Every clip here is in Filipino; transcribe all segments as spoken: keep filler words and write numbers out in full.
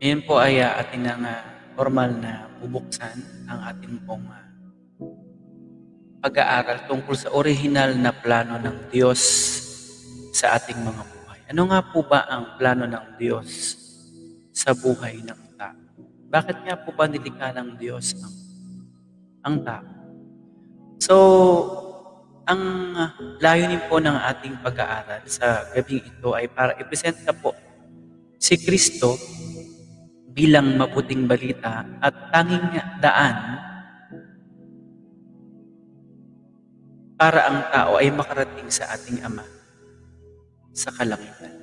Ngayon po ay uh, atin ang uh, formal na bubuksan ang ating pong uh, pag-aaral tungkol sa orihinal na plano ng Diyos sa ating mga buhay. Ano nga po ba ang plano ng Diyos sa buhay ng tao? Bakit nga po ba nilikha ng Diyos ang, ang tao? So, ang uh, layunin po ng ating pag-aaral sa gabing ito ay para i-present na po si Kristo bilang mabuting balita at tanging daan para ang tao ay makarating sa ating Ama sa kalangitan.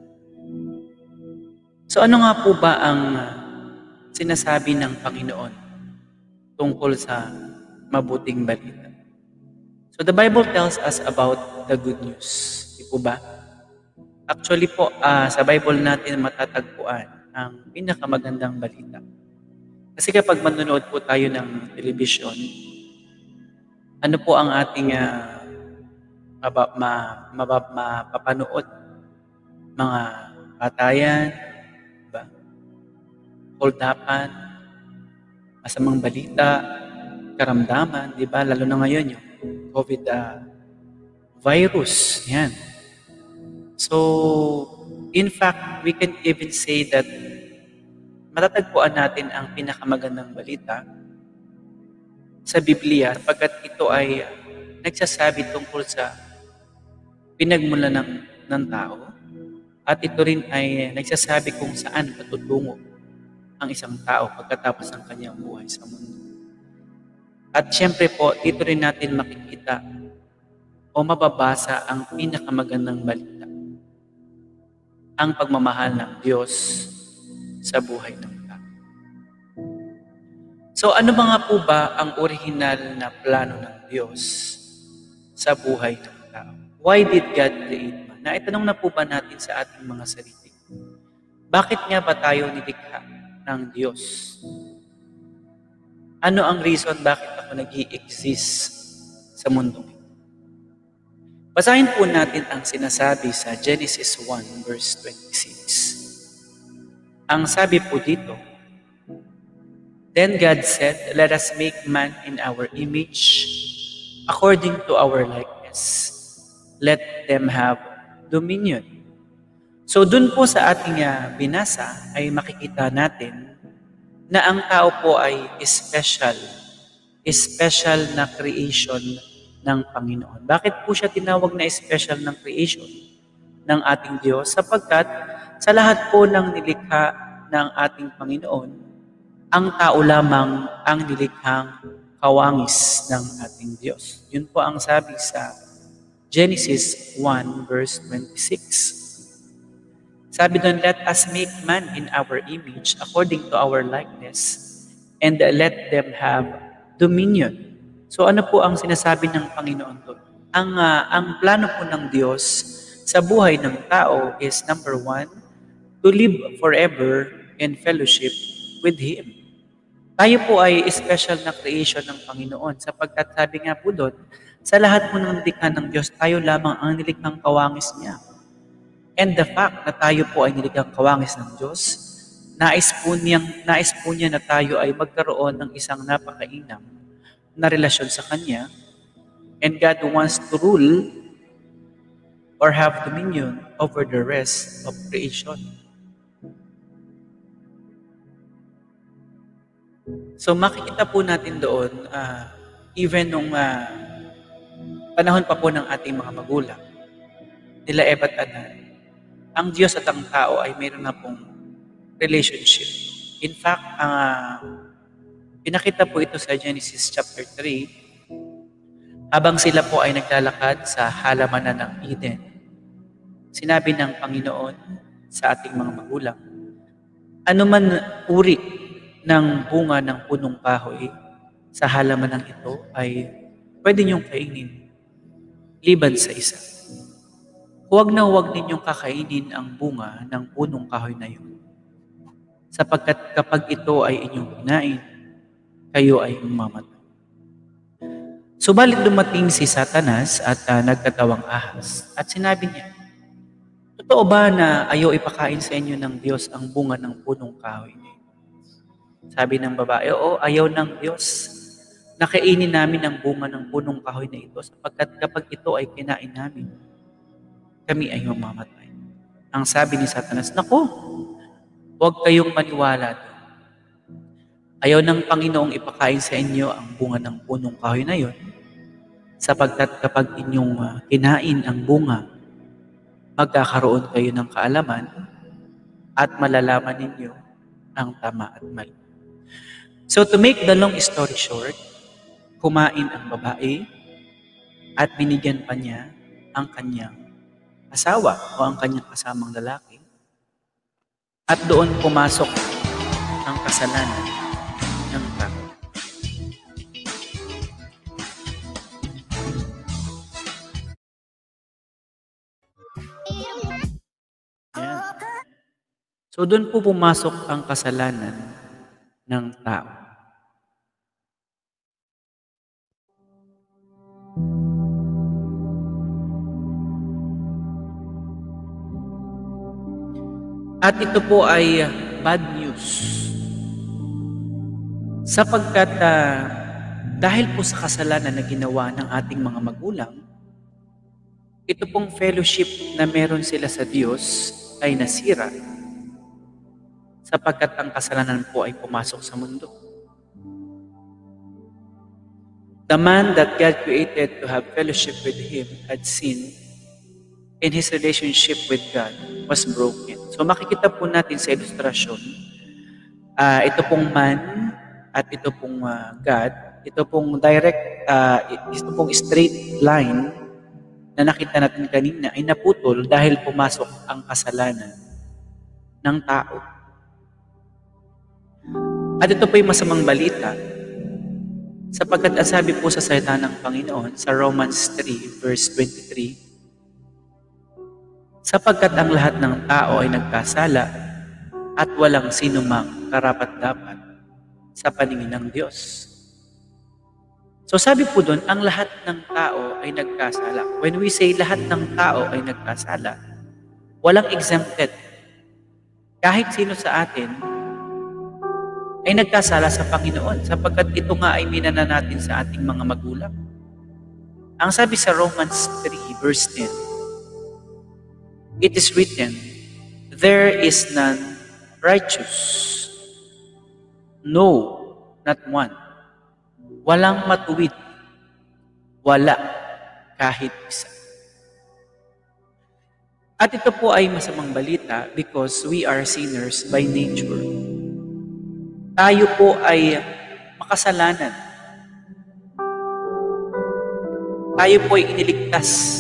So ano nga po ba ang sinasabi ng Panginoon tungkol sa mabuting balita? So the Bible tells us about the good news. Di po ba? Actually po, uh, sa Bible natin matatagpuan ang pinakamagandang balita. Kasi kapag manonood po tayo ng television, ano po ang ating uh, mabab, ma, mabab, mapapanood? Mga patayan, diba? Holdapan, masamang balita, karamdaman, di ba? Lalo na ngayon yung COVID uh, virus, yan. So, in fact, we can even say that matatagpuan natin ang pinakamagandang balita sa Biblia sapagkat ito ay nagsasabi tungkol sa pinagmula ng, ng tao at ito rin ay nagsasabi kung saan patutungo ang isang tao pagkatapos ng kanyang buhay sa mundo. At syempre po, dito rin natin makikita o mababasa ang pinakamagandang balita, ang pagmamahal ng Diyos sa buhay ng tao. So ano ba nga po ba ang original na plano ng Diyos sa buhay ng tao? Why did God create man? Naitanong na po ba natin sa ating mga sarili? Bakit nga ba tayo nilikha ng Diyos? Ano ang reason bakit ako nag-i-exist sa mundo? Basahin po natin ang sinasabi sa Genesis one verse twenty-six. Ang sabi po dito, Then God said, Let us make man in our image, according to our likeness. Let them have dominion. So dun po sa ating uh, binasa ay makikita natin na ang tao po ay special, special na creation ng Panginoon. Bakit po siya tinawag na special ng creation ng ating Diyos? Sapagkat sa lahat po ng nilikha ng ating Panginoon, ang tao lamang ang nilikhang kawangis ng ating Diyos. Yun po ang sabi sa Genesis one verse twenty-six. Sabi doon, let us make man in our image according to our likeness and let them have dominion. So ano po ang sinasabi ng Panginoon doon? Ang, uh, ang plano po ng Diyos sa buhay ng tao is number one, to live forever in fellowship with Him. Tayo po ay special na creation ng Panginoon sapagkat sabi nga po doon, sa lahat po ng nilikha ng Diyos, tayo lamang ang nilikhang kawangis niya. And the fact na tayo po ay nilikhang kawangis ng Diyos, nais po, niyang, nais po niya na tayo ay magkaroon ng isang napakainam na relasyon sa Kanya. And God wants to rule or have dominion over the rest of creation. So makikita po natin doon, uh, even nung uh, panahon pa po ng ating mga magulang, nila Eva at Adan, ang Diyos at ang tao ay mayroon na pong relationship. In fact, ang uh, pinakita po ito sa Genesis chapter three, habang sila po ay naglalakad sa halamanan ng Eden. Sinabi ng Panginoon sa ating mga magulang, ano man uri ng bunga ng punong kahoy sa halamanan ito ay pwede niyong kainin liban sa isa. Huwag na huwag ninyong kakainin ang bunga ng punong kahoy na yun. Sapagkat kapag ito ay inyong kinain, kayo ay mamamatay. Subalit dumating si Satanas at uh, nagkatawang ahas at sinabi niya, Totoo ba na ayaw ipakain sa inyo ng Diyos ang bunga ng punong kahoy? Sabi ng babae, oo, ayaw ng Diyos. Nakainin namin ang bunga ng punong kahoy na ito sapagkat kapag ito ay kinain namin, kami ay mamamatay. Ang sabi ni Satanas, nako, huwag kayong maniwala doon. Ayaw ng Panginoong ipakain sa inyo ang bunga ng punong kahoy na yon, sapagkat kapag inyong uh, kinain ang bunga, magkakaroon kayo ng kaalaman at malalaman ninyo ang tama at mali. So to make the long story short, kumain ang babae at binigyan pa niya ang kanyang asawa o ang kanyang kasamang lalaki at doon pumasok ang kasalanan ng tao. Yan. So doon po pumasok ang kasalanan ng tao. At ito po ay bad news. Sapagkat uh, dahil po sa kasalanan na ginawa ng ating mga magulang, ito pong fellowship na meron sila sa Diyos ay nasira sapagkat ang kasalanan po ay pumasok sa mundo. The man that God created to have fellowship with Him had sinned, and his relationship with God was broken. So makikita po natin sa ilustrasyon, uh, ito pong man at ito pong uh, God, ito pong direct, uh, ito pong straight line na nakita natin kanina ay naputol dahil pumasok ang kasalanan ng tao. At ito po yung masamang balita sapagkat ang sabi po sa salita ng Panginoon sa Romans three verse twenty-three, sapagkat ang lahat ng tao ay nagkasala at walang sinumang karapat-dapat sa paningin ng Diyos. So sabi po doon, ang lahat ng tao ay nagkasala. When we say lahat ng tao ay nagkasala, walang exempted. Kahit sino sa atin ay nagkasala sa Panginoon sapagkat ito nga ay minana natin sa ating mga magulang. Ang sabi sa Romans three verse ten, it is written, there is none righteous. No, not one. Walang matuwid. Wala kahit isa. At ito po ay masamang balita because we are sinners by nature. Tayo po ay makasalanan. Tayo po ay iniligtas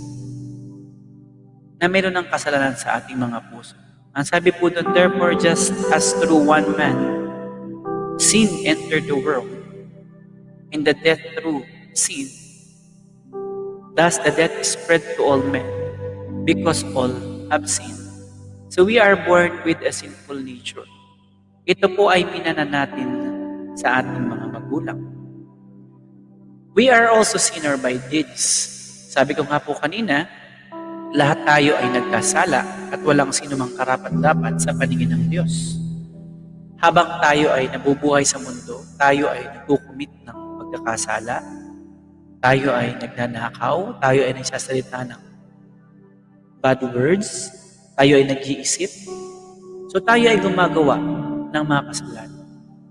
na meron ng kasalanan sa ating mga puso. Ang sabi po doon, therefore just as through one man, sin entered the world, and the death through sin, thus the death is spread to all men, because all have sinned. So we are born with a sinful nature. Ito po ay minana natin sa ating mga magulang. We are also sinner by deeds. Sabi ko nga po kanina, lahat tayo ay nagkasala at walang sinumang karapat-dapat sa paningin ng Diyos. Habang tayo ay nabubuhay sa mundo, tayo ay nagkukumit ng pagkakasala, tayo ay nagnanakaw, tayo ay nagsasalita ng bad words, tayo ay nag-iisip. So tayo ay gumagawa ng mga kasalanan.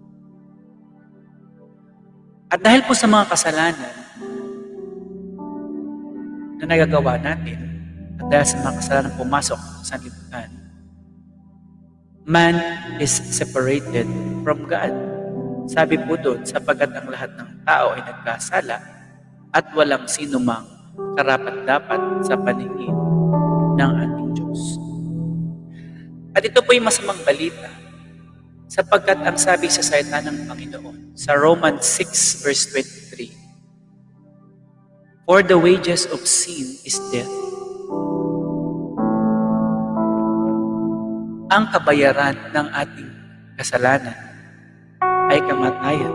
At dahil po sa mga kasalanan na nagagawa natin, at dahil sa mga kasalanan pumasok sa sanlibutan, man is separated from God. Sabi po doon, sapagkat ang lahat ng tao ay nagkasala at walang sinumang karapat-dapat sa paningin ng ating Diyos. At ito po yung masamang balita sapagkat ang sabi sa salita ng Panginoon sa Romans six verse twenty-three, for the wages of sin is death. Ang kabayaran ng ating kasalanan ay kamatayan.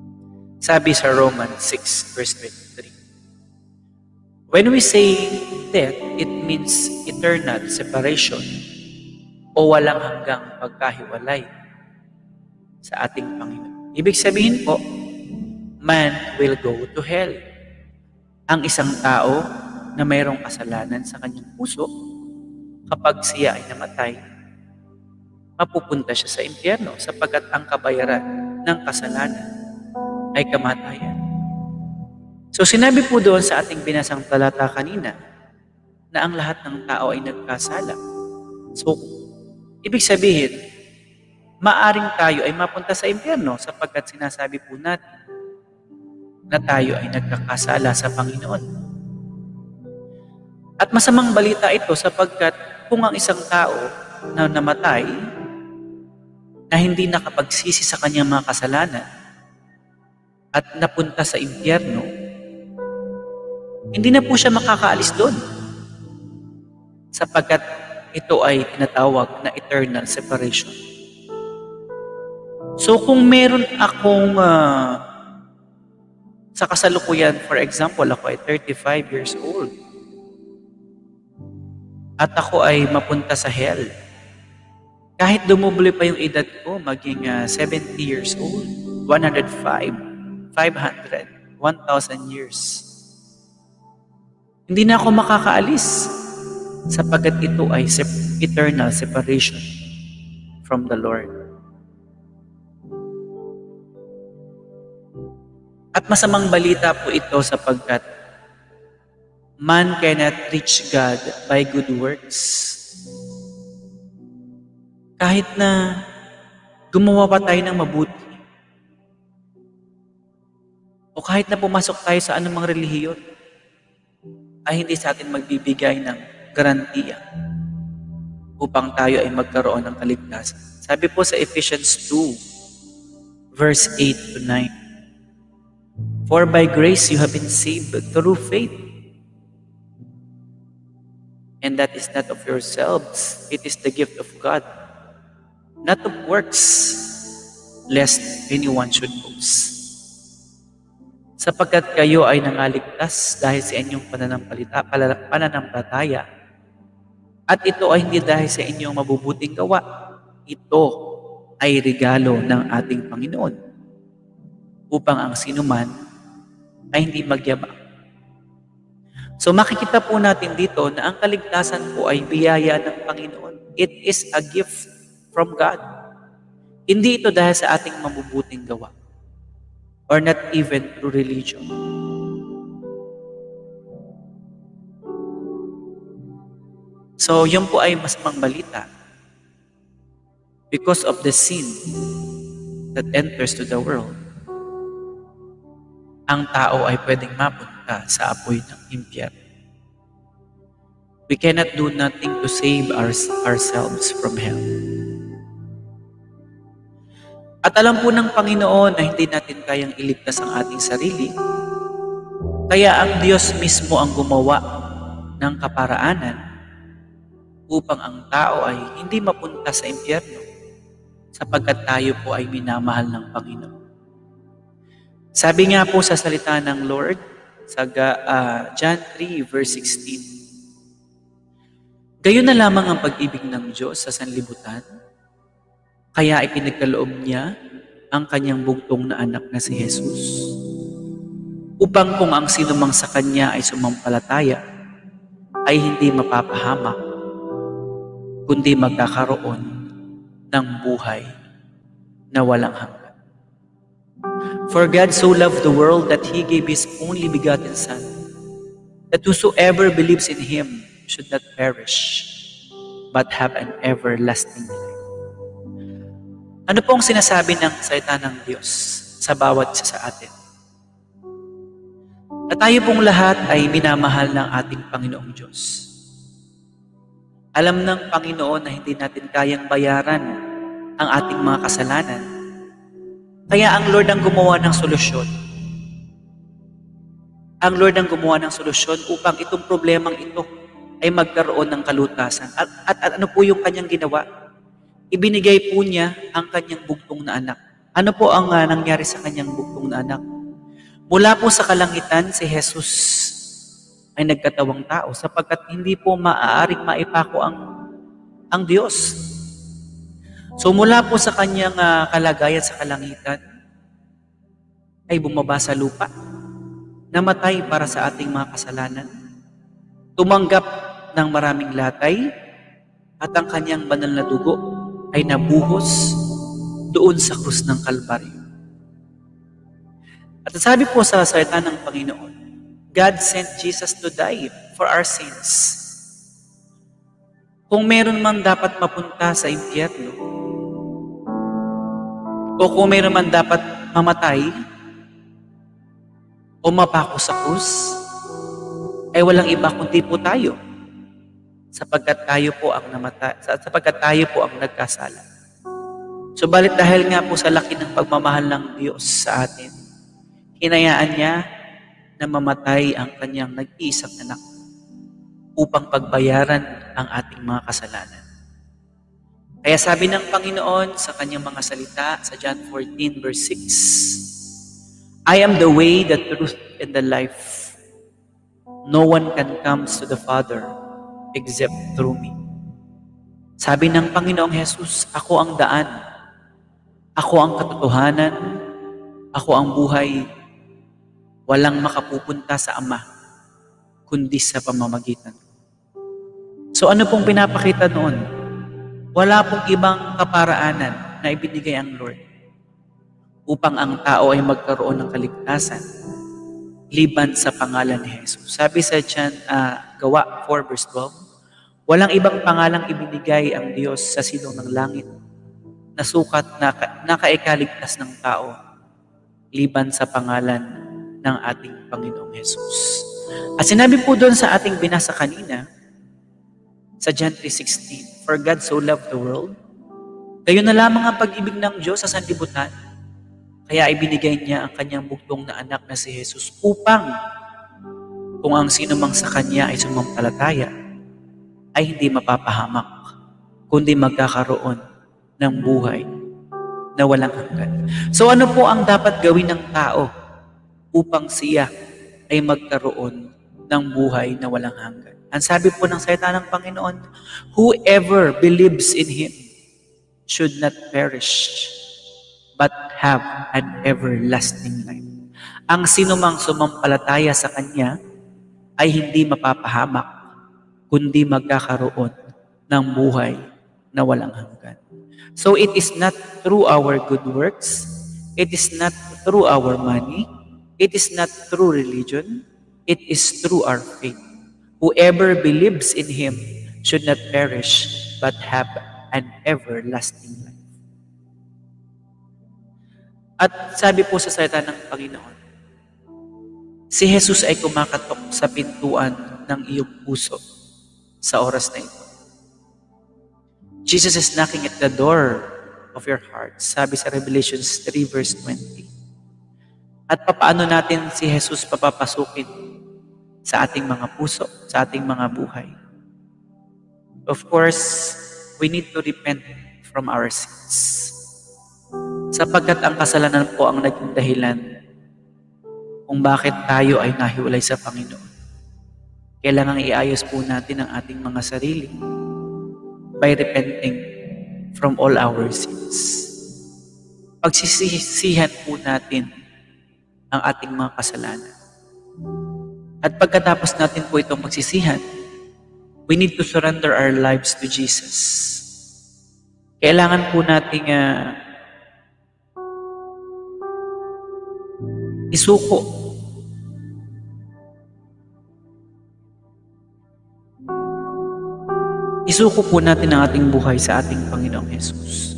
Sabi sa Romans six verse twenty-three, when we say death, it means eternal separation o walang hanggang pagkahiwalay sa ating Panginoon. Ibig sabihin po, man will go to hell. Ang isang tao na mayroong kasalanan sa kanyang puso, kapag siya ay namatay, mapupunta siya sa impyerno sapagkat ang kabayaran ng kasalanan ay kamatayan. So sinabi po doon sa ating binasang talata kanina na ang lahat ng tao ay nagkasala. So, ibig sabihin, maaring tayo ay mapunta sa impyerno sapagkat sinasabi po natin na tayo ay nagkakasala sa Panginoon. At masamang balita ito sapagkat kung ang isang tao na namatay na hindi nakapagsisi sa kanyang mga kasalanan at napunta sa impyerno, hindi na po siya makakaalis doon sapagkat ito ay tinatawag na eternal separation. So kung meron akong uh, sa kasalukuyan, for example, ako ay thirty-five years old at ako ay mapunta sa hell, kahit dumubli pa yung edad ko, maging uh, seventy years old, one hundred five, five hundred, one thousand years, hindi na ako makakaalis sapagkat ito ay eternal separation from the Lord. At masamang balita po ito sapagkat man cannot reach God by good works. Kahit na gumawa pa tayo ng mabuti, o kahit na pumasok tayo sa anumang relihiyon, ay hindi sa atin magbibigay ng garantiya upang tayo ay magkaroon ng kaligtasan. Sabi po sa Ephesians two, verse eight to nine, for by grace you have been saved through faith, and that is not of yourselves, it is the gift of God, not of works, lest anyone should boast. Sapagkat kayo ay nangaligtas dahil sa inyong pananampalita, pananampalataya, at ito ay hindi dahil sa inyong mabubuting gawa. Ito ay regalo ng ating Panginoon upang ang sinuman ay hindi magyabang. So makikita po natin dito na ang kaligtasan po ay biyaya ng Panginoon. It is a gift from God. Hindi ito dahil sa ating mabubuting gawa or not even through religion. So yun po ay masamang balita. Because of the sin that enters to the world, ang tao ay pwedeng mapunta sa apoy ng impyerno. We cannot do nothing to save our, ourselves from hell. At alam po ng Panginoon na hindi natin kayang iligtas ang ating sarili. Kaya ang Diyos mismo ang gumawa ng kaparaanan upang ang tao ay hindi mapunta sa impyerno sapagkat tayo po ay minamahal ng Panginoon. Sabi nga po sa salita ng Lord sa uh, John three verse sixteen, gayon na lamang ang pag-ibig ng Diyos sa sanlibutan, kaya ipinagkaloob niya ang kanyang bugtong na anak na si Jesus, upang kung ang sinumang sa kanya ay sumampalataya, ay hindi mapapahamak, kundi magkakaroon ng buhay na walang hanggan. For God so loved the world that He gave His only begotten Son, that whosoever believes in Him should not perish, but have an everlasting life. Ano pong sinasabi ng salita ng Diyos sa bawat isa sa atin? Na tayo pong lahat ay minamahal ng ating Panginoong Diyos. Alam ng Panginoon na hindi natin kayang bayaran ang ating mga kasalanan. Kaya ang Lord ang gumawa ng solusyon. Ang Lord ang gumawa ng solusyon upang itong problemang ito ay magkaroon ng kalutasan. At, at, at ano po yung kanyang ginawa? Ibinigay po niya ang kanyang bugtong na anak. Ano po ang uh, nangyari sa kanyang bugtong na anak? Mula po sa kalangitan, si Jesus ay nagkatawang tao sapagkat hindi po maaaring maipako ang, ang Diyos. So mula po sa kanyang uh, kalagayan sa kalangitan, ay bumaba sa lupa, namatay para sa ating mga kasalanan, tumanggap ng maraming latay, at ang kanyang banal na dugo ay nabuhos doon sa krus ng Kalbaryo. At sabi po sa salita ng Panginoon, God sent Jesus to die for our sins. Kung meron man dapat mapunta sa impyerno, o kung meron man dapat mamatay, o mapako sa krus, ay walang iba kundi po tayo. Sapagkat tayo po ang namatay, sapagkat tayo po ang nagkasala. Subalit dahil nga po sa laki ng pagmamahal ng Diyos sa atin, hinayaan niya na mamatay ang kanyang nag-iisang anak upang pagbayaran ang ating mga kasalanan. Kaya sabi ng Panginoon sa kanyang mga salita sa John fourteen verse six, I am the way, the truth, and the life. No one can come to the Father except through me. Sabi ng Panginoong Jesus, ako ang daan, ako ang katotohanan, ako ang buhay. Walang makapupunta sa Ama, kundi sa pamamagitan. So ano pong pinapakita noon? Wala pong ibang kaparaanan na ibinigay ang Lord upang ang tao ay magkaroon ng kaligtasan liban sa pangalan ni Jesus. Sabi sa John, uh, Gawa four verse twelve, walang ibang pangalang ibinigay ang Diyos sa silong ng langit na sukat na nakaikaligtas ng tao liban sa pangalan ng ating Panginoong Jesus. At sinabi po doon sa ating binasa kanina, sa John three sixteen, for God so loved the world, kayo na lamang ang pag-ibig ng Diyos sa sanlibutan, kaya ibinigay niya ang kanyang buktong na anak na si Jesus upang kung ang sino mang sa kanya ay sumampalataya, ay hindi mapapahamak, kundi magkakaroon ng buhay na walang hanggan. So ano po ang dapat gawin ng tao upang siya ay magkaroon ng buhay na walang hanggan? Ang sabi po ng salita ng Panginoon, whoever believes in Him should not perish, but have an everlasting life. Ang sinumang sumampalataya sa Kanya ay hindi mapapahamak, kundi magkakaroon ng buhay na walang hanggan. So it is not through our good works, it is not through our money, it is not through religion, it is through our faith. Whoever believes in Him should not perish, but have an everlasting life. At sabi po sa salita ng Panginoon, si Jesus ay kumakatok sa pintuan ng iyong puso sa oras na ito. Jesus is knocking at the door of your heart. Sabi sa Revelation three verse twenty. At papaano natin si Jesus papapasukin sa ating mga puso, sa ating mga buhay? Of course, we need to repent from our sins. Sapagkat ang kasalanan po ang naging dahilan kung bakit tayo ay nahiwalay sa Panginoon. Kailangan iayos po natin ang ating mga sarili by repenting from all our sins. Pagsisisihan po natin ang ating mga kasalanan. At pagkatapos natin po itong pagsisihan, we need to surrender our lives to Jesus. Kailangan po nating uh, isuko isuko po natin ang ating buhay sa ating Panginoong Jesus.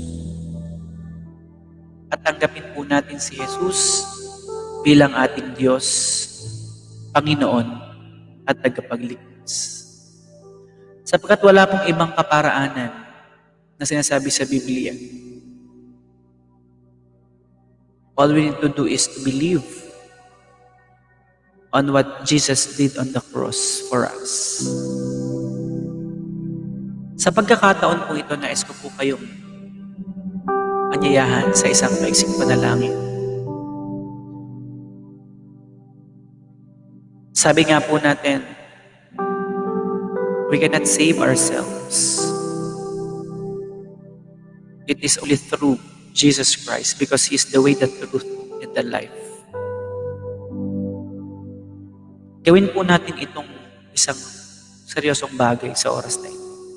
At tanggapin po natin si Jesus bilang ating Diyos, Panginoon at tagapagligtas. Sapagkat wala pong ibang kaparaanan na sinasabi sa Biblia. All we need to do is to believe on what Jesus did on the cross for us. Sa pagkakataon po ito, nais ko po kayong anyayahan sa isang maiksing panalangin. Sabi nga po natin We cannot save ourselves. It is only through Jesus Christ because He is the way, the truth, and the life. Gawin po natin itong isang seryosong bagay sa oras na ito.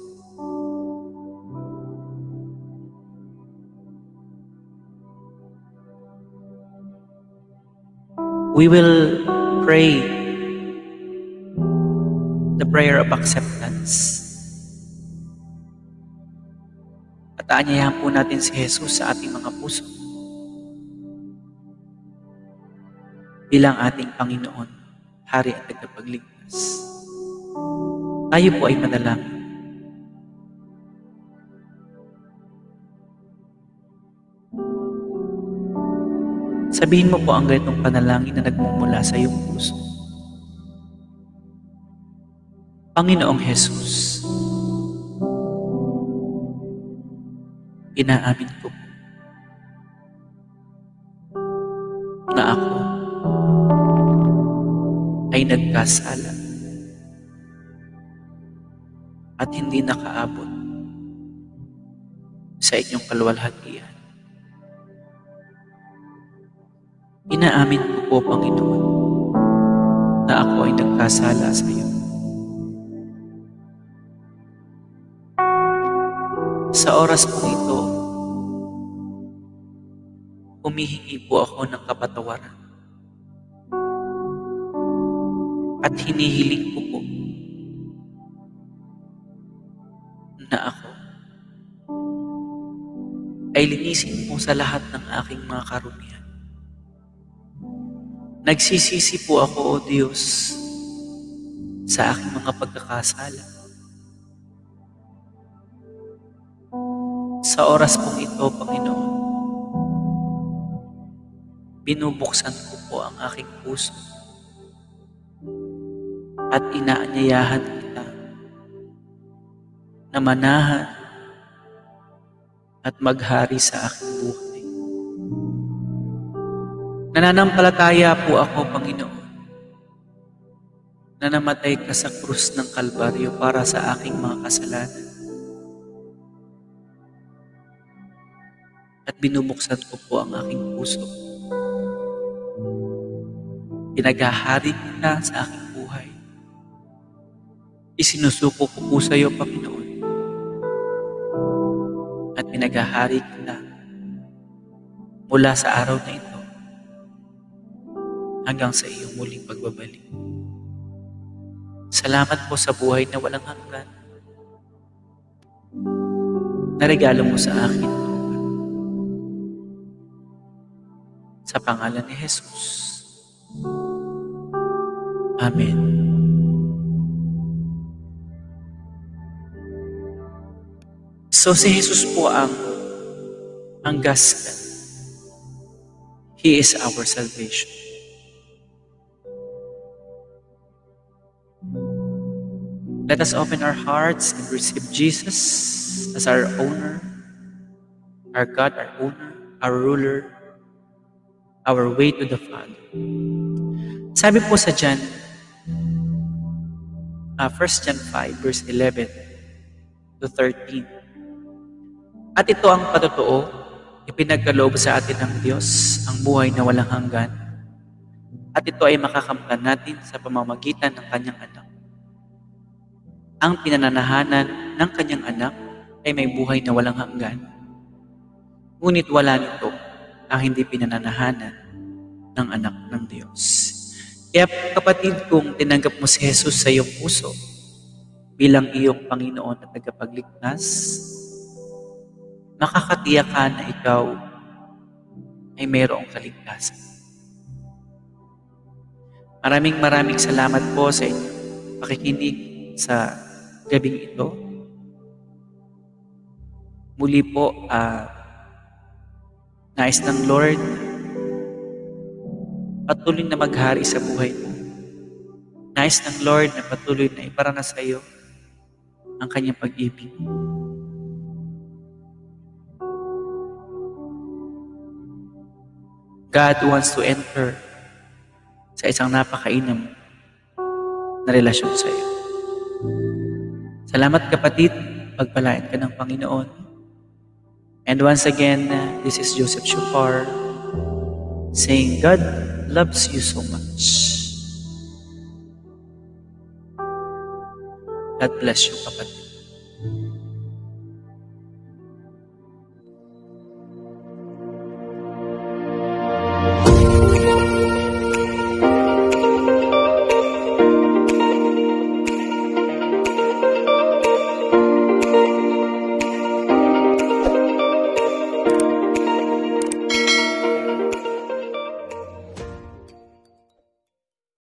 We will pray the prayer of acceptance. At aanyayahan po natin si Jesus sa ating mga puso bilang ating Panginoon, Hari at Tagapagligtas. Tayo po ay manalangin. Sabihin mo po ang ganitong panalangin na nagmumula sa iyong puso. Panginoong Jesus, inaamin ko po na ako ay nagkasala at hindi nakaabot sa inyong kaluwalhatian. Inaamin ko po, Panginoon, na ako ay nagkasala sa iyo. Sa oras po ito, humihingi po ako ng kapatawaran. At hinihiling ko po na ako ay linisin po sa lahat ng aking mga karumihan. Nagsisisi po ako, O Diyos, sa aking mga pagkakasala. Sa oras pong ito, Panginoon, binubuksan ko po ang aking puso at inaanyayahan kita na manahan at maghari sa aking buhay. Nananampalataya po ako, Panginoon, na namatay ka sa krus ng Kalbaryo para sa aking mga kasalanan. At binubuksan ko po ang aking puso. Pinaghahari kita sa aking buhay. Isinusuko ko po sa iyo, Panginoon. At pinaghahari kita mula sa araw na ito hanggang sa iyong muling pagbabalik. Salamat po sa buhay na walang hanggan na regalo mo sa akin. Sa pangalan ni Jesus. Amen. So si Jesus po ang ang gasgan. He is our salvation. Let us open our hearts and receive Jesus as our owner, our God, our owner, our ruler, our way to the Father. Sabi po sa John, uh, First John five, verse eleven to thirteen. At ito ang patotoo, ipinagkaloob sa atin ng Diyos, ang buhay na walang hanggan. At ito ay makakamtan natin sa pamamagitan ng kanyang anak. Ang pinananahanan ng kanyang anak ay may buhay na walang hanggan. Ngunit wala nito ang hindi pinananahanan ng anak ng Diyos. Kaya kapatid, kung tinanggap mo si Jesus sa iyong puso bilang iyong Panginoon at tagapagligtas, makakatiyak ka na ikaw ay mayroong kaligtasan. Maraming maraming salamat po sa inyong pakikinig sa gabing ito. Muli po, uh, nais ng Lord patuloy na maghari sa buhay mo. Nais ng Lord na patuloy na iparana sa iyo ang kanyang pag-ibig. God wants to enter sa isang napakainam na relasyon sa iyo. Salamat kapatid, pagpalain ka ng Panginoon. And once again, this is Joseph Shupar saying God loves you so much. God bless you, kapatid.